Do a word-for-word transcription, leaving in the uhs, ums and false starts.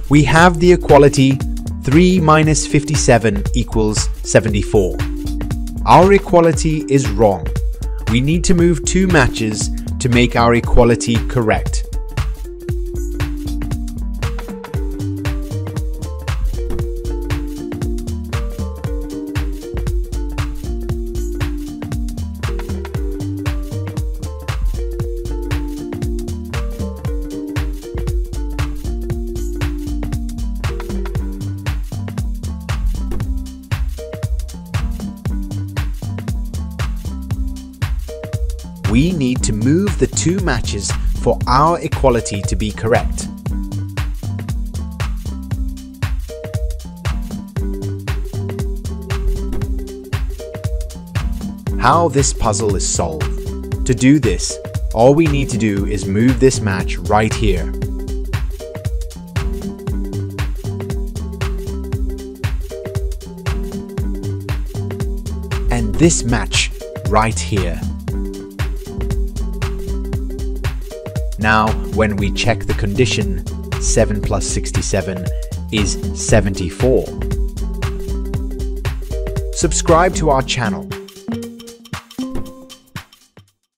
We have the equality three minus fifty-seven equals seventy-four. Our equality is wrong. We need to move two matches to make our equality correct. We need to move the two matches for our equality to be correct. How this puzzle is solved. To do this, all we need to do is move this match right here. And this match right here. Now, when we check the condition, seven plus sixty-seven is seventy-four. Subscribe to our channel